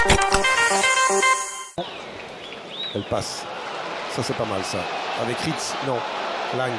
Elle passe. Ça c'est pas mal ça. Avec Ritz, non. Lang.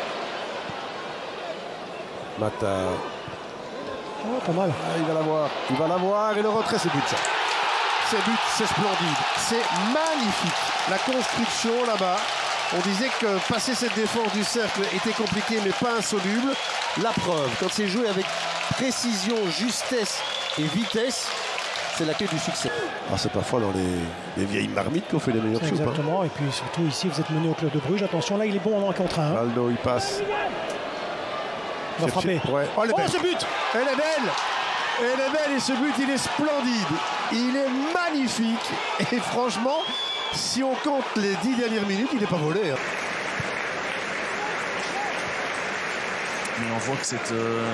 Mata. Oh, pas mal. Ah, il va l'avoir. Il va l'avoir et le retrait, c'est but ça. C'est but, c'est splendide. C'est magnifique. La construction là-bas. On disait que passer cette défense du cercle était compliqué mais pas insoluble. La preuve, quand c'est joué avec précision, justesse et vitesse, c'est la clé du succès. Ah, c'est parfois dans les vieilles marmites qu'on fait les meilleurs soupes. Exactement, et puis surtout ici vous êtes mené au club de Bruges. Attention, là il est bon en 1 contre 1. Aldo, il passe. Il va frapper. Ouais. Oh, ce but! Elle est belle! Elle est belle et ce but il est splendide. Il est magnifique. Et franchement, si on compte les 10 dernières minutes, il n'est pas volé. Hein. Mais on voit que cette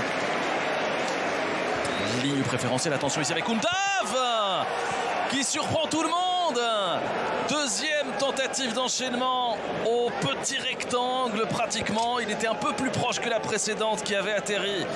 ligne préférentielle. Attention ici avec Undav qui surprend tout le monde. Deuxième tentative d'enchaînement au petit rectangle pratiquement. Il était un peu plus proche que la précédente qui avait atterri.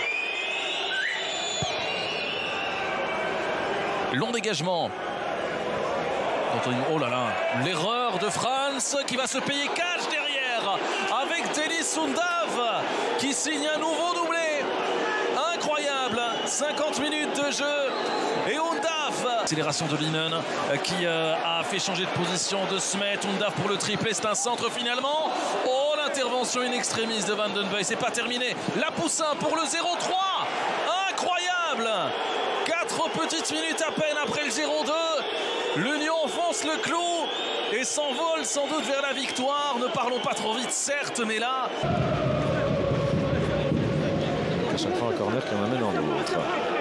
Long dégagement. Oh là là, l'erreur de Franz qui va se payer cash derrière avec Denis Undav qui signe un nouveau doublé. Incroyable, 50 minutes de jeu et Undav. Accélération de Linen qui a fait changer de position de Smet. Undav pour le triplé, c'est un centre finalement. Oh, l'intervention in extremis de Van den Buy, c'est pas terminé. La Poussin pour le 0-3, incroyable. 4 petites minutes à peine après le 0-2. L'Union enfonce le clou et s'envole sans doute vers la victoire. Ne parlons pas trop vite, certes, mais là... À chaque fois un corner qui en amène en autre.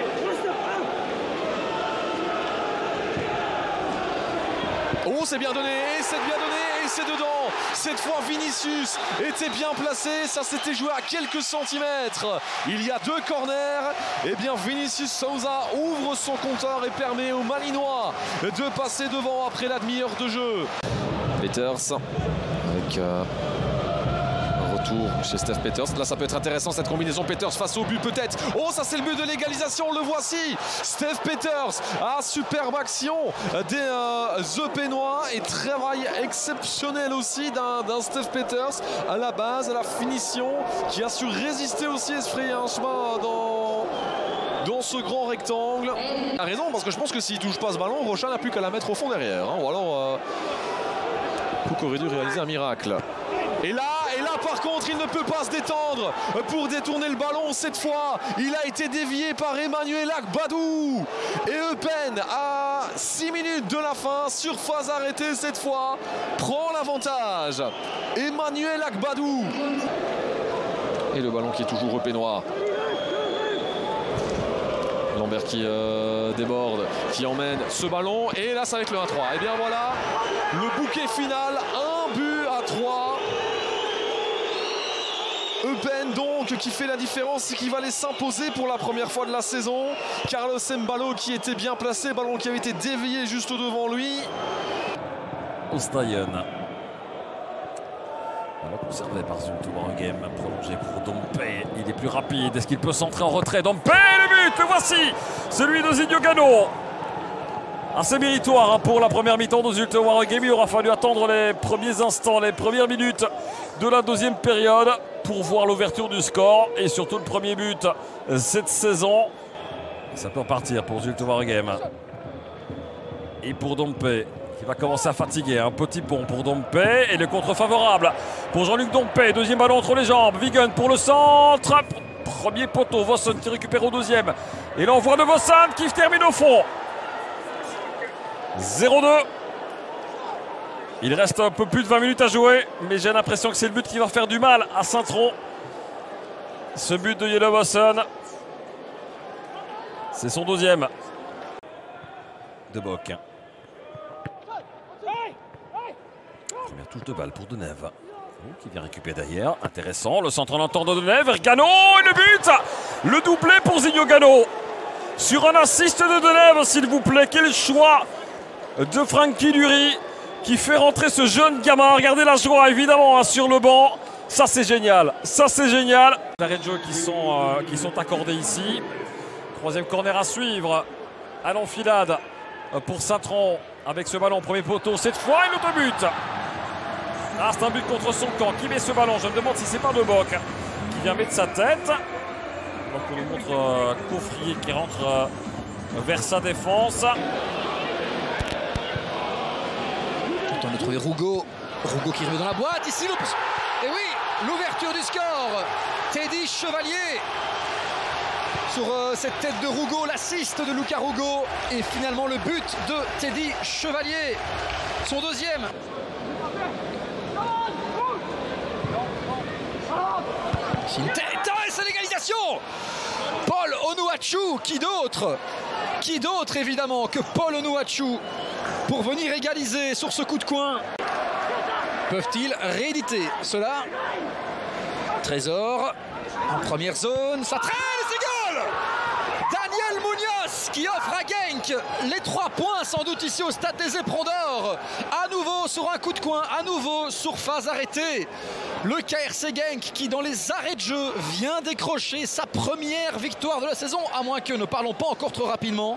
Oh, c'est bien donné, et c'est bien donné, et c'est dedans. Cette fois, Vinicius était bien placé. Ça s'était joué à quelques centimètres. Il y a 2 corners. Et bien, Vinicius Souza ouvre son compteur et permet aux Malinois de passer devant après la demi-heure de jeu. Peters avec un retour chez Steph Peters. Là, ça peut être intéressant cette combinaison Peters face au but peut-être. Oh, ça c'est le but de l'égalisation, le voici. Steph Peters, superbe action des Eupénois et travail exceptionnel aussi d'un Steph Peters à la base, à la finition, qui a su résister aussi et se frayer un chemin dans ce grand rectangle. Il a raison, parce que je pense que s'il touche pas ce ballon, Rocha n'a plus qu'à la mettre au fond derrière. Hein, ou alors, Cook aurait dû réaliser un miracle. Et là, par contre, il ne peut pas se détendre pour détourner le ballon cette fois. Il a été dévié par Emmanuel Agbadou. Et Eupen, à 6 minutes de la fin, surface arrêtée cette fois, prend l'avantage. Emmanuel Agbadou. Et le ballon qui est toujours eupénois. Lambert qui déborde, qui emmène ce ballon. Et là, ça va être le 1-3. Et bien voilà, le bouquet final, 1 but à 3. Eupen donc qui fait la différence et qui va aller s'imposer pour la première fois de la saison. Carlos Mbalo qui était bien placé, ballon qui avait été dévié juste devant lui. Ostayen. Alors conservé par Zultuwaregem, prolongé pour Dompe. Il est plus rapide, est-ce qu'il peut centrer en retrait? Dompe, le but, le voici, celui de Zinho Gano. Assez méritoire pour la première mi-temps de Zultuwaregem. Il aura fallu attendre les premiers instants, les premières minutes de la deuxième période pour voir l'ouverture du score et surtout le premier but cette saison. Ça peut repartir pour Zultuwaregem. Et pour Dompe, qui va commencer à fatiguer. Un petit pont pour Dompe et le contre favorable pour Jean-Luc Dompe. Deuxième ballon entre les jambes. Wigan pour le centre. Premier poteau. Vossen qui récupère au deuxième. Et l'envoi de Vossen qui termine au fond. 0-2. Il reste un peu plus de 20 minutes à jouer, mais j'ai l'impression que c'est le but qui va faire du mal à Saint-Tron. Ce but de Yellow Vossen, c'est son deuxième. De Bock. Première touche de balle pour Denève. Qui vient récupérer derrière. Intéressant, le centre en entend de Denève. Gano et le but. Le doublé pour Zinho Gano. Sur un assist de Denève, s'il vous plaît. Quel choix de Frankie Dury qui fait rentrer ce jeune gamin. Regardez la joie évidemment sur le banc. Ça c'est génial, ça c'est génial. Les arrêts de jeu qui sont accordés ici. Troisième corner à suivre à l'enfilade pour Satron avec ce ballon. Premier poteau, cette fois, et l'autobut. Ah, c'est un but contre son camp. Qui met ce ballon? Je me demande si c'est pas De Bock qui vient mettre sa tête. Donc on nous montre Coffrier qui rentre vers sa défense. Le temps de trouver Rougo. Rougo qui remet dans la boîte. Ici, et oui, l'ouverture du score. Teddy Chevalier. Sur cette tête de Rougo, l'assist de Luca Rougo. Et finalement le but de Teddy Chevalier. Son deuxième. C'est une tête, et c'est l'égalisation. Paul Onuachu, qui d'autre évidemment que Paul Onuachu pour venir égaliser sur ce coup de coin. Peuvent-ils rééditer cela? Trésor en première zone, ça traîne et c'est goal. Daniel Munoz qui offre à Genk les 3 points sans doute ici au stade des Éperons d'Or. À nouveau sur un coup de coin, à nouveau sur phase arrêtée. Le KRC Genk qui dans les arrêts de jeu vient décrocher sa première victoire de la saison, à moins que ne parlons pas encore trop rapidement.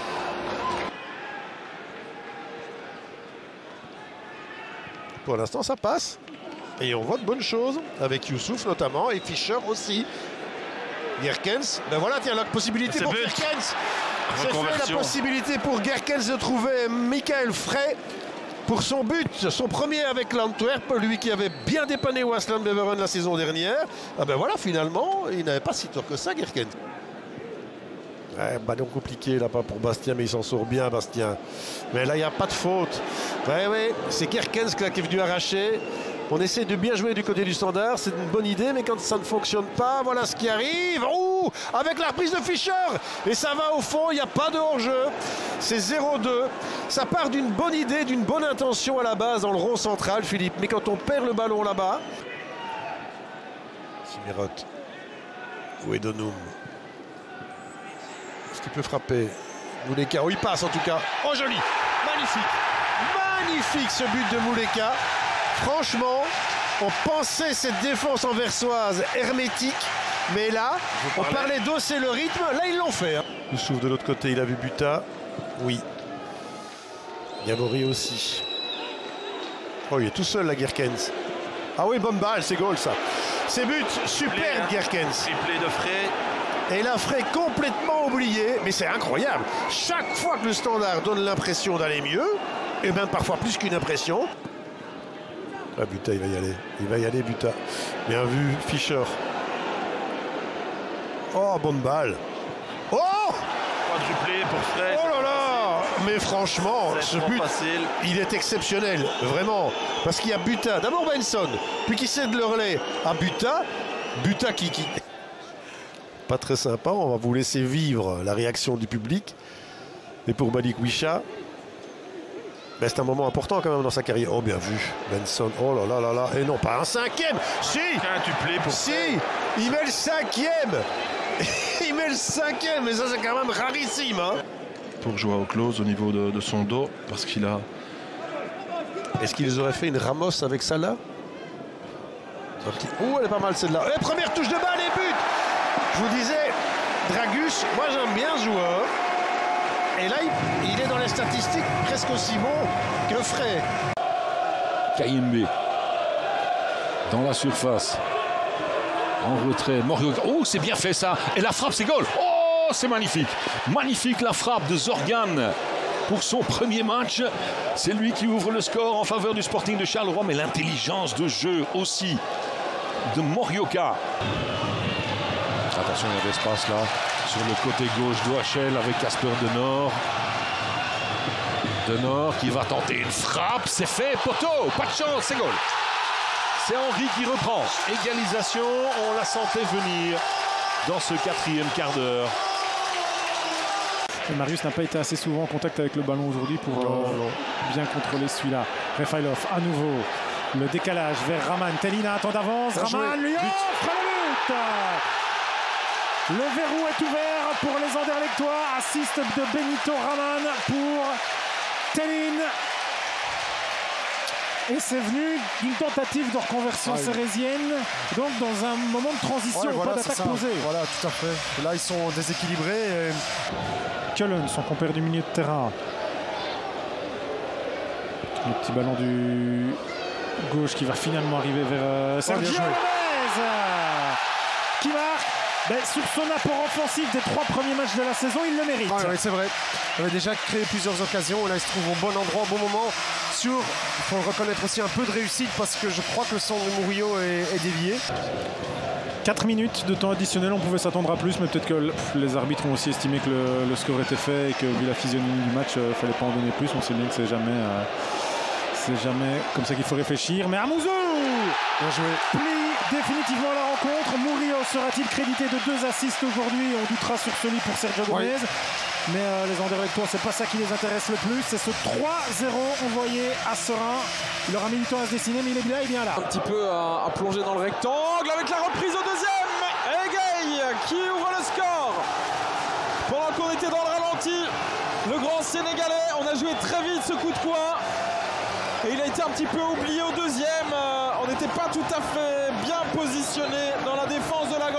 Pour l'instant, ça passe. Et on voit de bonnes choses, avec Youssouf notamment, et Fischer aussi. Gerkens, ben voilà, tiens, la possibilité pour Gerkens. C'est fait la possibilité pour Gerkens de trouver Michael Frey pour son but, son premier avec l'Antwerp, lui qui avait bien dépanné Waasland Beveren la saison dernière. Ah ben voilà, finalement, il n'avait pas si tort que ça, Gerkens. Ouais, ballon compliqué là-bas pour Bastien, mais il s'en sort bien, Bastien. Mais là, il n'y a pas de faute. Ouais, c'est Gerkens qui est venu arracher. On essaie de bien jouer du côté du Standard, c'est une bonne idée, mais quand ça ne fonctionne pas, voilà ce qui arrive. Ouh, avec la reprise de Fischer, et ça va au fond, il n'y a pas de hors-jeu. C'est 0-2. Ça part d'une bonne idée, d'une bonne intention à la base dans le rond central, Philippe. Mais quand on perd le ballon là-bas... Simirot. Ouedonum. Est-ce qu'il peut frapper? Mouleka, oh, il passe en tout cas. Oh, joli. Magnifique. Magnifique ce but de Mouleka. Franchement, on pensait cette défense anversoise hermétique, mais là, on parlait d'osser le rythme, là ils l'ont fait. Youssouf de l'autre côté, il a vu Buta. Oui. Gabori aussi. Oh, il est tout seul, la Gerkens. Ah oui, bonne balle, c'est goal ça. C'est but, superbe Gerkens. Triplé de Frey. Et là, Frey complètement oublié, mais c'est incroyable. Chaque fois que le Standard donne l'impression d'aller mieux, et même parfois plus qu'une impression, ah, Buta, il va y aller, Buta. Bien vu, Fischer. Oh, bonne balle. Oh, Quadruplé pour Frey. oh là là. Mais franchement, ce but, facile. il est exceptionnel, vraiment. Parce qu'il y a Buta, d'abord Benson, puis qui cède le relais à Buta. Buta qui... Pas très sympa, on va vous laisser vivre la réaction du public. Et pour Malik Wisha, ben c'est un moment important quand même dans sa carrière. Oh, bien vu, Benson. Oh là là là là. Et non, pas un 5e. Si, Quintuplé pour si, il met le 5e. Il met le 5e, mais ça c'est quand même rarissime. Hein. pour Joao Klose au niveau de son dos, parce qu'il a... Est-ce qu'ils auraient fait une Ramos avec Salah? Oh, elle est pas mal celle-là. Et première touche de balle et but. Je vous disais, Dragus, moi j'aime bien ce joueur. Et là, il est dans les statistiques presque aussi bon que Frey. Kayembe dans la surface. En retrait, Morioka. Oh, c'est bien fait ça. Et la frappe, c'est goal. Oh, c'est magnifique. Magnifique la frappe de Zorgan pour son premier match. C'est lui qui ouvre le score en faveur du Sporting de Charleroi. Mais l'intelligence de jeu aussi de Morioka. Attention, il y a de l'espace là. Sur le côté gauche d'OHL avec Casper Denor. Denor qui va tenter une frappe. C'est fait, poteau. Pas de chance, c'est goal. C'est Henry qui reprend. Égalisation, on la sentait venir dans ce quatrième quart d'heure. Marius n'a pas été assez souvent en contact avec le ballon aujourd'hui pour bien contrôler celui-là. Refailov à nouveau. Le décalage vers Raman. Tellina attend d'avance. Raman lui offre le but. Le verrou est ouvert pour les Anderlechtois. Assist de Benito Raman pour Tellin. Et c'est venu d'une tentative de reconversion cérésienne, donc dans un moment de transition, pas d'attaque posée. Voilà, tout à fait. Là, ils sont déséquilibrés. Cullen, son compère du milieu de terrain. Le petit ballon du gauche qui va finalement arriver vers Sergio Gomez qui marque. Ben, sur son apport offensif des 3 premiers matchs de la saison, il le mérite. Oui, c'est vrai. Il avait déjà créé plusieurs occasions. Là, il se trouve au bon endroit, au bon moment. Il faut reconnaître aussi un peu de réussite parce que je crois que le centre de Murillo est dévié. 4 minutes de temps additionnel, on pouvait s'attendre à plus, mais peut-être que les arbitres ont aussi estimé que le score était fait et que vu la physionomie du match, il ne fallait pas en donner plus. On sait bien que c'est jamais comme ça qu'il faut réfléchir. Mais Amouzo plie définitivement la rencontre. Murillo sera-t-il crédité de 2 assists aujourd'hui? On doutera sur celui pour Sergio Gomez. Oui. Mais les Anderlechtois, c'est pas ça qui les intéresse le plus. C'est ce 3-0 envoyé à Serein. Il aura mis du temps à se dessiner, mais il est bien là. Un petit peu à plonger dans le rectangle avec la reprise au deuxième. Egay qui ouvre le score. Pendant qu'on était dans le ralenti, le grand Sénégalais, on a joué très vite ce coup de coin. Et il a été un petit peu oublié au deuxième. On n'était pas tout à fait bien positionné dans la défense de la